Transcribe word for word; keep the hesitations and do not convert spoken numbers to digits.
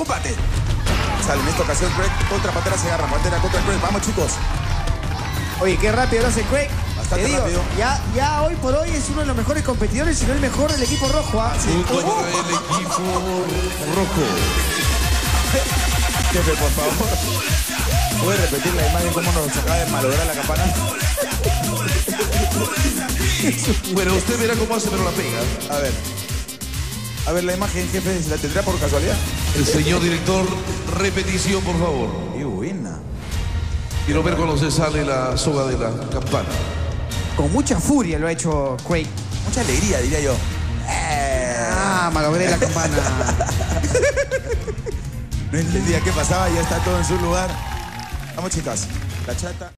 combate. Sale en esta ocasión Craig contra Pantera, se agarra Pantera contra Craig. Vamos, chicos. Oye, qué rápido lo hace Craig. Bastante Te digo, rápido. Ya, ya hoy por hoy es uno de los mejores competidores, si no el mejor del equipo rojo. ¿Ah? Sí. Punto Oh. para el equipo rojo. Jefe, por favor. ¿Puede repetir la imagen cómo nos acaba de malograr la campana? Bueno, usted verá cómo hace, pero la pega. A ver. A ver la imagen, jefe, ¿la tendrá por casualidad? El señor director, repetición, por favor. Qué buena. Quiero ver cuando se sale la soga de la campana. Con mucha furia lo ha hecho Craig. Mucha alegría, diría yo. Eh. Ah, malogré la campana. No entendía qué pasaba, ya está todo en su lugar. Vamos, chicas. La chata.